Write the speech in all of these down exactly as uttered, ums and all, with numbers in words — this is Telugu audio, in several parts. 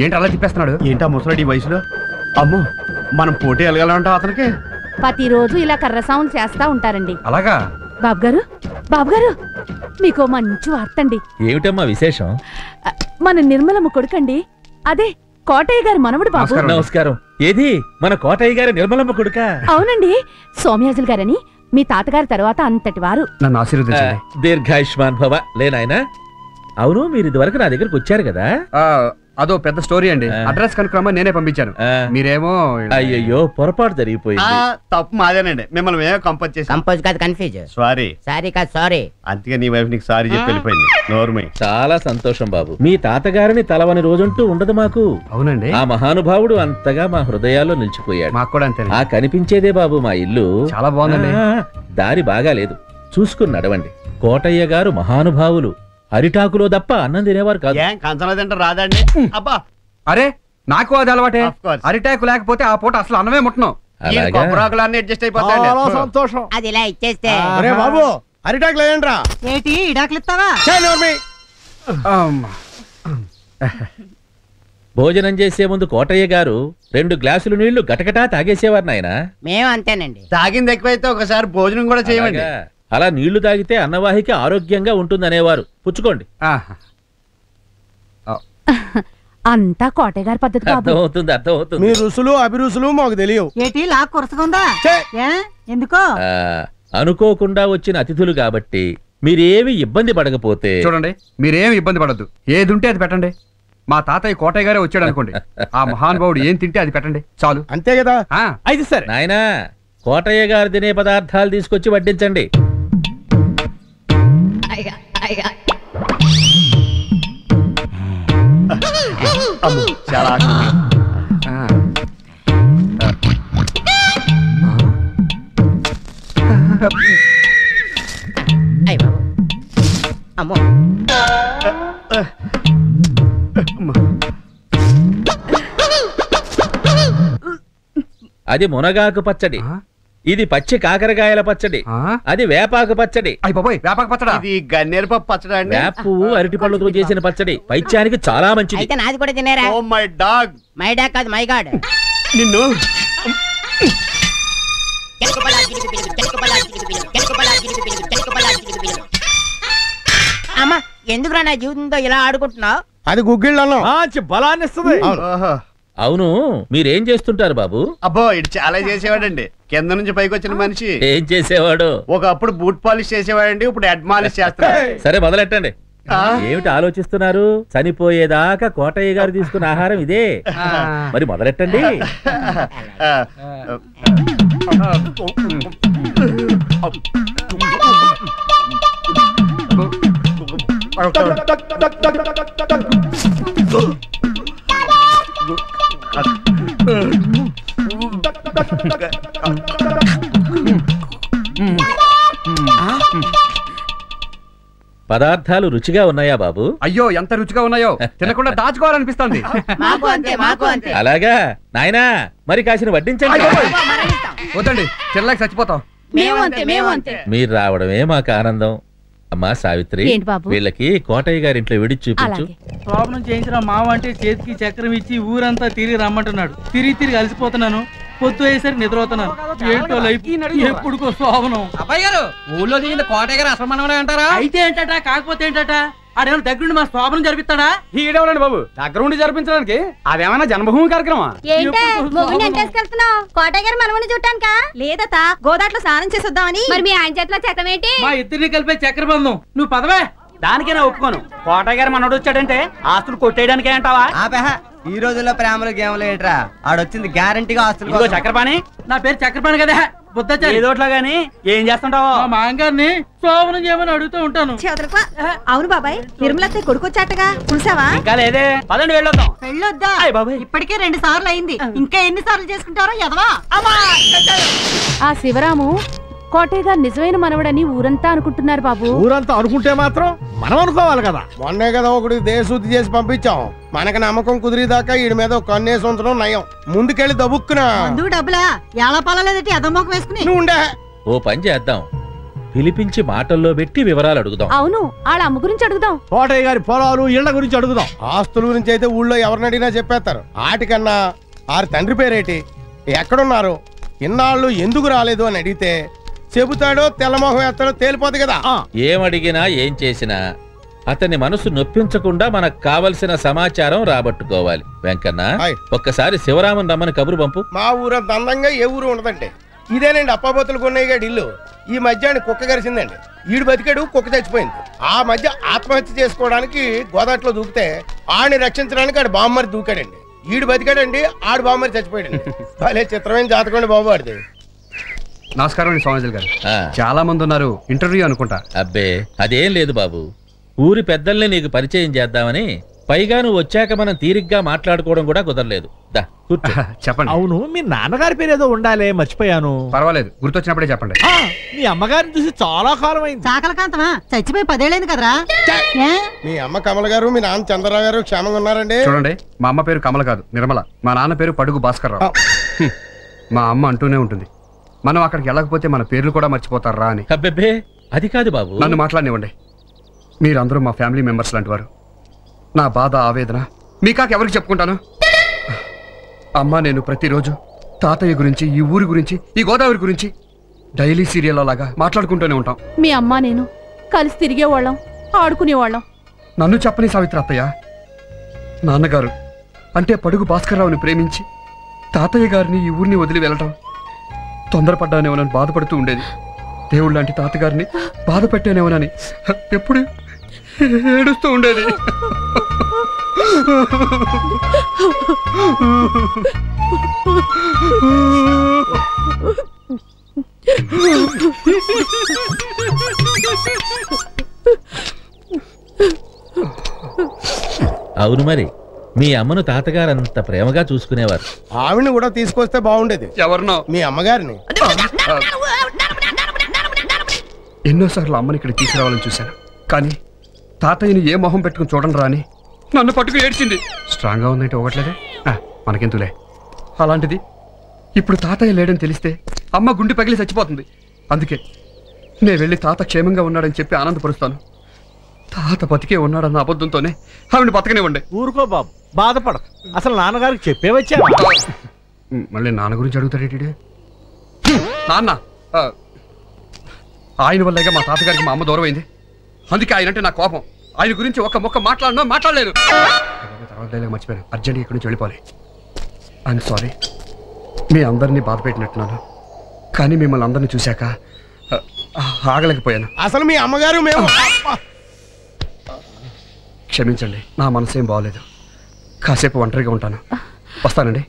ఏంటి అలా తిప్పేస్తున్నాడు? ఏంటా ముసలాడి వయసులో? అమ్మో, మనం పోటీ వెళ్ళగలంటాం అతనికి. ప్రతిరోజు ఇలా కర్ర సౌండ్ చేస్తా ఉంటారండి. అలాగా? బాబు గారు, బాబు గారు, మీకు మంచి వార్త అండి. ఏమిటమ్మా విశేషం? మన నిర్మలమ్మ కొడుకండి, అదే కోటయ్య గారి మనవడు బాబు. నమస్కారం. ఏది మన కోటయ్య గారి నిర్మలమ్మ కొడుక? అవునండి, సోమయాజులు గారని మీ తాతగారి తర్వాత అంతటి వారు. నన్ను ఆశీర్వదించండి. దీర్ఘాయుష్మాన్ భవ. లేనాయనా, అవును మీరు ఇదివరకు నా దగ్గరకు వచ్చారు కదా? అదో పెద్ద స్టోరీ అండి. అడ్రస్ కనుక్రమని నేనే పంపించాను. మీరేమో అయ్యయ్యో పొరపాటు జరిగిపోయింది. తప్పు మాదేనండి, మిమ్మల్ని ఏమో కంపోజ్ చేసి. కంపోజ్ కాదు, కన్ఫ్యూజ్. సారీ సారీ కాదు, సారీ. అందుకే నీ వైఫ్ నీకు సారీ చెప్పి వెళ్ళిపోయింది. నోర్మై. చాలా సంతోషం బాబు. మీ తాతగారిని తలవని రోజంటూ ఉండదు మాకు. అవునండి. ఆ మహానుభావుడు అంతగా మా హృదయాల్లో నిలిచిపోయాడు. మాకు కూడా అంతే. ఆ కనిపించేదే బాబు మా ఇల్లు. చాలా బాగుందండి. దారి బాగా లేదు, చూసుకుని నడవండి. కోటయ్య గారు మహానుభావులు. అరిటాకులో తప్ప అన్నం తినేవారు కాదు. కంచంలో తింటే రాదండి. అబ్బా, అరే నాకు అది అలవాటే. అరిటాకు లేకపోతే ఆ పూట అసలు అన్నమే ముట్టను. అడ్జస్ట్ అయిపోతాయి. సంతోషం. అది ఇలా ఇచ్చేస్తే బాబు అరిటాకు లేదంట్రా. ఏంటి ఇడాకులు ఇస్తావా? భోజనం చేసే ముందు కోటయ్య గారు రెండు గ్లాసులు నీళ్లు గటగటా తాగేసేవారు నాయన. మేము అంతేనండి. తాగింది ఎక్కువైతే ఒకసారి భోజనం కూడా చేయమండి. అలా నీళ్లు తాగితే అన్నవాహిక ఆరోగ్యంగా ఉంటుందనేవారు. పుచ్చుకోండి. అంతా కోటయ్య గారి పద్ధతి. అర్థమవుతుంది, అర్థమవుతుంది. మీ రుసులు అభిరుసులు మాకు తెలియవు. ఏంటి లాక్ కొరసకుందా? ఎందుకో అనుకోకుండా వచ్చిన అతిథులు కాబట్టి మీరేమి ఇబ్బంది పడకపోతే. చూడండి, మీరేమి ఇబ్బంది పడద్దు. ఏది ఉంటే అది పెట్టండి. మా తాతయ్య కోటయ్య గారే వచ్చాడు అనుకోండి, ఆ మహానుభావుడు ఏం తింటే అది పెట్టండి చాలు. అంతే కదా? అయితే సరే నాయనా, కోటయ్య గారు తినే పదార్థాలు తీసుకొచ్చి వడ్డించండి. చాలా అమ్మో, అది మునగాకు పచ్చడి, ఇది పచ్చి కాకరకాయల పచ్చడి, అది వేపాకు పచ్చడి. వేపాకు పచ్చడి, ఇది గన్నేరుపప్పు పచ్చడి అండి. వేపు అరటి పళ్ళతో చేసిన పచ్చడి పైత్యానికి చాలా మంచిది. అయితే నాది కూడా తినేరా? Oh my dog. My dog కాదు, మై గాడ్. నిన్ను అమ్మా, ఎందుకురా నా జీవితంతో ఇలా ఆడుకుంటున్నావు? అది గుగ్గిళ్ళలో బలాన్ని ఇస్తుంది. అవును, మీరేం చేస్తుంటారు బాబు? అబ్బో, ఇటు చాలా చేసేవాడండి. కింద నుంచి పైకి వచ్చిన మనిషి. ఏం చేసేవాడు? ఒకప్పుడు బూట్ పాలిష్ చేసేవాడండి, ఇప్పుడు హెడ్ మాలిష్ చేస్తాడు. సరే మొదలెట్టండి. ఏమిటి ఆలోచిస్తున్నారు? చనిపోయేదాకా కోటయ్య గారు తీసుకున్న ఆహారం ఇదే, మరి మొదలెట్టండి. పదార్థాలు రుచిగా ఉన్నాయా బాబు? అయ్యో, ఎంత రుచిగా ఉన్నాయో, తినకుండా దాచుకోవాలనిపిస్తుంది. అలాగా నాయనా, మరి కాసిన వడ్డించండి. వద్దండి, తినలేక చచ్చిపోతాం. మీరు రావడమే మాకు ఆనందం. అమ్మా సావిత్రి, వీళ్ళకి కోటయ్య గారి ఇంట్లో విడిచి చూపించు. ప్రాబ్లం చేయించిన మావ అంటే చేతికి చక్రం ఇచ్చి ఊరంతా తిరిగి రమ్మంటున్నాడు. తిరిగి తిరిగి అలసిపోతున్నాను. పొద్దు అయ్యేసరికి నిద్రపోతున్నాను. ఏంటో లైఫ్ ఎప్పుడుకో శోభనం. అబ్బాయి గారు, ఊళ్ళో దిగిన కోటయ్య గారు అసలు మనవడే అంటారా? అయితే ఏంటట, కాకపోతే ఏంటట? ఆడేమన్నా దగ్గరుండి మా శోభనం జరిపిస్తాడా? ఈడేవాడండి బాబు దగ్గరుండి జరిపించడానికి? అదేమన్నా జన్మభూమి కార్యక్రమా? కోటయ్య గారు మనవని చూడటానికా? లేదత, గోదాట్లో స్నానం చేసొద్దామని. మరి మీ ఆయన చేతిలో చక్రం ఏంటి? మా ఇద్దరిని కలిపే చక్రబంధం. నువ్వు పదవే. దానికైనా ఒప్పుకోను. కోటయ్య గారు మనోడు వచ్చాడంటే ఆస్తులు కొట్టేయడానికే అంటావా? ఈ రోజుల్లో ప్రేమలు గేమ్లు ఏంట్రా? ఆడొచ్చింది గ్యారంటీగా ఆస్తులు. చక్రపాణి, నా పేరు చక్రపాణి కదా. ఏదోట్లా గానీ ఏం చేస్తుంటావో. మా మాంగారిని శోభనం చేయమని అడుగుతూ ఉంటాను. అవును బాబాయ్, నిర్మలత్త కొడుకొచ్చాటగా, చూసావా? ఇంకా లేదే, పదండి వెళ్ళొద్దాం. వెళ్ళొద్దా? ఇప్పటికే రెండు సార్లు అయింది, ఇంకా ఎన్ని సార్లు చేసుకుంటారో ఎదవా. ఆ శివరాము కోటయ్య గారు నిజమైన మనవడని ఊరంతా అనుకుంటున్నారు బాబు. ఊరంతా అనుకుంటే మాత్రం మనం అనుకోవాలి కదా. మొన్నే కదా ఒకటి దేశశుద్ధి చేసి పంపించాం. మనకి నమ్మకం కుదిరేదాకా ఈ మీద కన్నేసి ఉంచడం నయం. ముందుకెళ్ళి దబుక్కునా డబ్బులా ఎలా పలలేదటి అదమ్మకం వేసుకుని ఓ పని చేద్దాం. పిలిపించి మాటల్లో పెట్టి వివరాలు అడుగుదాం. అవును, వాళ్ళ అమ్మ గురించి అడుగుదాం. కోటయ్య గారి పొలాలు ఇళ్ల గురించి అడుగుదాం. ఆస్తుల గురించి అయితే ఊళ్ళో ఎవరిని అడిగినా చెప్పేస్తారు. ఆటికన్నా ఆరి తండ్రి పేరేటి, ఎక్కడున్నారు, ఇన్నాళ్ళు ఎందుకు రాలేదు అని అడిగితే చెబుతాడో తెల్లమోహం ఎత్తాడో తేలిపోదు కదా. ఏమడిగినా ఏం చేసినా అతని మనసు నొప్పించకుండా మనకు కావలసిన సమాచారం రాబట్టుకోవాలి. వెంకన్న, ఒక్కసారి శివరామన్ రమ్మని కబురు పంపు. మా ఊరంత అందంగా ఏ ఊరు ఉండదండి. ఇదేనండి అప్పాబోతులు కొన్నయ్య ఇల్లు. ఈ మధ్య ఆయన కుక్క గరిచిందండి. ఈడు బతికాడు, కుక్క చచ్చిపోయింది. ఆ మధ్య ఆత్మహత్య చేసుకోవడానికి గోదాట్లో దూకితే ఆడిని రక్షించడానికి ఆడు బామ్మరి దూకాడండి. ఈడు బతికాడండి, ఆడు బామ్మరి చచ్చిపోయాడండి. భలే చిత్రమైన జాతకండి బాబు ఆడిది. నమస్కారం అండి స్వామిజీ గారు. చాలా మంది ఉన్నారు, ఇంటర్వ్యూ అనుకుంటా. అబ్బే అదేం లేదు బాబు, ఊరి పెద్దల్ని నీకు పరిచయం చేద్దామని. పైగా నువ్వు వచ్చాక మనం తీరిగ్గా మాట్లాడుకోవడం కూడా కుదరలేదు. దా కూర్చో. చెప్పండి. అవును, మీ నాన్నగారి పేరు ఏదో ఉండాలే, మర్చిపోయాను. పర్వాలేదు, గుర్తొచ్చినప్పుడే చెప్పండి. మీ అమ్మగారిని చూసి చాలా కాలం అయింది. చాకలకాంతమా చచ్చిపోయి పదేళ్ళైంది కదరా. మీ అమ్మ కమల గారు, మీ నాన్న చంద్రరావు గారు క్షేమంగా ఉన్నారండి? చూడండి, మా అమ్మ పేరు కమల కాదు, నిర్మల. మా నాన్న పేరు పడుగు భాస్కర్ రావు. మా అమ్మ అంటూనే ఉంటుంది, మనం అక్కడికి వెళ్ళకపోతే మన పేర్లు కూడా మర్చిపోతారా అని. అబ్బెబ్బే అది కాదు బాబు. నన్ను మాట్లాడనివ్వండి. మీరందరూ మా ఫ్యామిలీ మెంబర్స్ లాంటి వారు. నా బాధ, ఆవేదన మీకాక ఎవరికి చెప్పుకుంటాను? అమ్మ నేను ప్రతిరోజు తాతయ్య గురించి, ఈ ఊరి గురించి, ఈ గోదావరి గురించి డైలీ సీరియల్ లాగా మాట్లాడుకుంటూనే ఉంటాం. మీ అమ్మ నేను కలిసి తిరిగేవాళ్ళం, ఆడుకునేవాళ్ళం. నన్ను చెప్పని సావిత్రి అత్తయ్య, నాన్నగారు అంటే పడుగు భాస్కర్రావుని ప్రేమించి తాతయ్య గారిని ఈ ఊరిని వదిలి వెళ్ళటం తొందరపడ్డానేమోనని బాధపడుతూ ఉండేది. దేవుళ్ళ లాంటి తాతగారిని బాధ పెట్టానేమోనని ఎప్పుడు ఏడుస్తూ ఉండేది. అవును, మరి మీ అమ్మను తాతగారు అంత ప్రేమగా చూసుకునేవారు. ఆవిడని కూడా తీసుకొస్తే బాగుండేది. ఎవరినో? మీ అమ్మగారిని. ఎన్నోసార్లు అమ్మని ఇక్కడ తీసుకురావాలని చూశాను, కానీ తాతయ్యని ఏ మొహం పెట్టుకుని చూడండి రా అని నన్ను పట్టుకుని ఏడ్చింది. స్ట్రాంగ్గా ఉందంటే ఒకట్లేదే, మనకెందులే. అలాంటిది ఇప్పుడు తాతయ్య లేడని తెలిస్తే అమ్మ గుండె పగిలి చచ్చిపోతుంది. అందుకే నేను వెళ్ళి తాత క్షేమంగా ఉన్నాడని చెప్పి ఆనందపరుస్తాను. తాత బతికే ఉన్నాడన్న అబద్ధంతోనే ఆవిడ బతకనివ్వండి. ఊరుకో బాబు, బాధపడ. అసలు నాన్నగారికి చెప్పే వచ్చా. మళ్ళీ నాన్న గురించి అడుగుతాడేటి? నాన్న ఆయన వల్లేగా మా తాతగారికి మా అమ్మ దూరం అయింది. అందుకే ఆయన అంటే నా కోపం. ఆయన గురించి ఒక్క మొక్క మాట్లాడినా మాట్లాడలేదు. తర్వాత మర్చిపోయాను, అర్జెంట్గా ఇక్కడి నుంచి వెళ్ళిపోవాలి. ఐఎమ్ సారీ, మీ అందరినీ బాధ పెట్టినట్టున్నాను, కానీ మిమ్మల్ని అందరినీ చూశాక ఆగలేకపోయాను. అసలు మీ అమ్మగారు మేము. క్షమించండి, నా మనసేం బాగోలేదు. కాసేపు ఒంటరిగా ఉంటాను, వస్తానండి.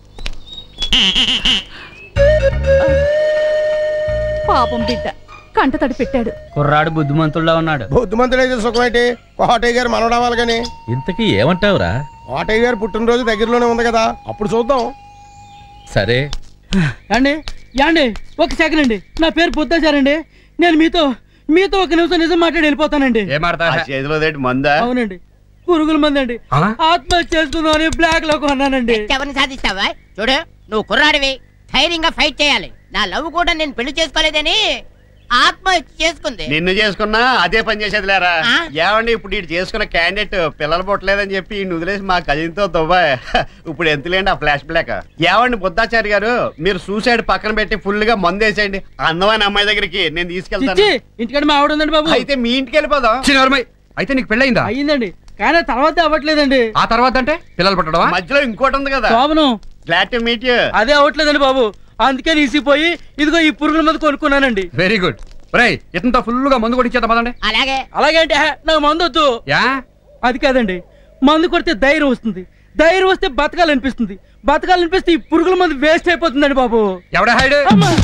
పాపం బిడ్డ కంట తడి పెట్టాడు. కుర్రాడు బుద్ధిమంతుల్లో ఉన్నాడు. బుద్ధిమంతుడైతే సుఖమైతే కోటయ్య గారు మనవడావాలి కానీ. ఇంతకీ ఏమంటావురా? కోటయ్య గారు పుట్టినరోజు దగ్గరలోనే ఉంది కదా, అప్పుడు చూద్దాం. సరే అండి, యాండి ఒక సెకండ్ అండి. నా పేరు పొద్దాచారండి. నేను మీతో మీతో ఒక నిమిషం నిజం మాట్లాడి వెళ్ళిపోతానండి. అవునండి, పురుగుల మంది అండి. ఆత్మహత్య చేసుకుందామని బ్లాక్ లో కొన్నానండి. ఎవరిని సాధిస్తావా? చూడు, నువ్వు కుర్రాడివి, ధైర్యంగా ఫైట్ చేయాలి. నా లవ్ కూడా నేను పెళ్లి చేసుకోలేదని ఆత్మహత్య చేసుకుంది. నిన్ను చేసుకున్నా అదే పని చేసేది లేరా. ఏమండి, ఇప్పుడు ఇటు చేసుకున్న క్యాండిడేట్ పిల్లలు పుట్టలేదని చెప్పి ఈ వదిలేసి మా కజిన్ తో దుబాయ్. ఇప్పుడు ఎంతలేండి ఆ ఫ్లాష్ బ్లాక్. ఏమండి బుద్ధాచారి గారు, మీరు సూసైడ్ పక్కన పెట్టి ఫుల్ గా మందు వేసేయండి. అందమైన అమ్మాయి దగ్గరికి నేను తీసుకెళ్తాను. ఇంటికాడ మా ఆవిడ ఉందండి బాబు. అయితే మీ ఇంటికి వెళ్ళిపోదాం. అయితే నీకు పెళ్ళయిందా? అయ్యిందండి, కానీ తర్వాత అవ్వట్లేదండి. ఆ తర్వాత అంటే పిల్లలు పుట్టడం. మధ్యలో ఇంకోటి ఉంది కదా, శోభనం. Glad to meet you. అదే అవ్వట్లేదండి బాబు, అందుకే తీసిపోయి ఇదిగో ఈ పురుగుల మందు కొనుక్కున్నానండి. Very good. రేయ్, ఇతంతా ఫుల్ గా మందు కొట్టించేద్దాం పదండి. అలాగే. అలాగే అంటే నాకు మందు వద్దు. యా అది కాదండి, మందు కొడితే ధైర్యం వస్తుంది, ధైర్యం వస్తే బతకాలనిపిస్తుంది, బతకాలనిపిస్తే ఈ పురుగుల మందు వేస్ట్ అయిపోతుందండి బాబు. ఎవడా హైడ్?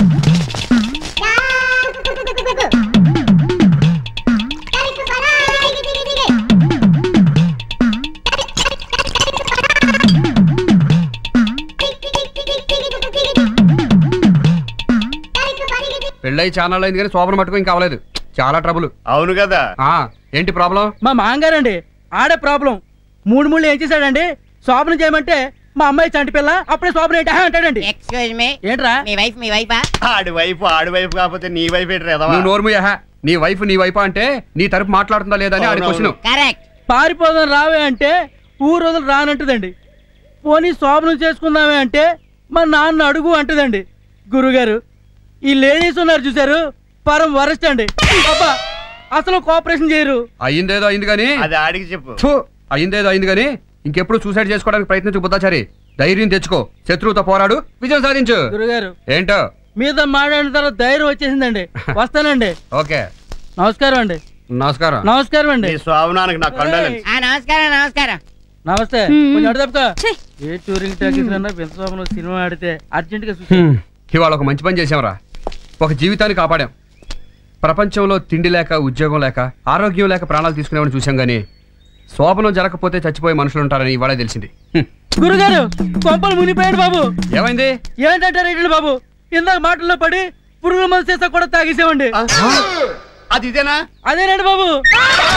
పెళ్ళై ఛానల్ అయింది కానీ శోభన మట్టుకు ఇంకా అవ్వలేదు. చాలా ట్రబుల్. అవును కదా. ఏంటి ప్రాబ్లం? మా మాంగారండి, ఆడే ప్రాబ్లం. మూడు మూడు ఏం చేశాడండి, శోభన చేయమంటే మా అమ్మాయి చంటి పిల్ల అప్పుడే శోభన ఏంటి అంటాడండి. ఎక్స్క్యూజ్ మీ, ఏంట్రా మీ వైఫ్ మీ వైఫా? ఆడి వైఫ్ ఆడి వైఫ్ కాకపోతే నీ వైఫ్ ఏంటి? నువ్వు నోర్ముయా, నీ వైఫ్ నీ వైఫ్ అంటే నీ తరపు మాట్లాడుతుందా లేదా అని ఆడి క్వశ్చన్. కరెక్ట్. పారిపోదాం రావే అంటే ఊరు రోజులు రానంటదండి. పోనీ శోభనం చేసుకుందామే అంటే మా నాన్న అడుగు అంటదండి. గురుగారు ఈ లేడీస్ ఉన్నారు చూసారు, పరం వరస్ట్ అండి. అబ్బా అసలు కోఆపరేషన్ చేయరు. అయిందేదో అయింది కానీ అది ఆడికి చెప్పు. అయిందేదో అయింది కానీ ఇంకెప్పుడు సూసైడ్ చేసుకోవడానికి ప్రయత్నించు బుద్ధాచారి. ధైర్యం తెచ్చుకో, శత్రువుతో పోరాడు, విజయం సాధించు. గురుగారు ఏంటో మీద మాట్లాడిన తర్వాత ధైర్యం వచ్చేసిందండి. వస్తానండి. ఓకే నమస్కారం అండి. నమస్కారం. నమస్కారం అండి. స్వామినానికి నా కండోలెన్స్. నమస్కారం నమస్కారం. నమస్తే. కొంచెం అడు తప్పక ఏ టూరింగ్ టాకీస్ కన్నా వింతస్వామిలో సినిమా ఆడితే అర్జెంట్ గా చూసి ఇవాళ ఒక మంచి పని చేసాంరా. ఒక జీవితాన్ని కాపాడాం. ప్రపంచంలో తిండి లేక, ఉద్యోగం లేక, ఆరోగ్యం లేక ప్రాణాలు తీసుకునేవాడిని చూసాం గానీ శోభనం జరగకపోతే చచ్చిపోయే మనుషులు ఉంటారని ఇవాళే తెలిసింది. గురుగారు కొంపలు మునిపోయాడు బాబు. ఏమైంది? ఏంటంటారు బాబు? ఇందాక మాటల్లో పడి పురుగుల మందు చేసా కూడా తాగేసామండి. అది ఇదేనా? అదేనండి బాబు.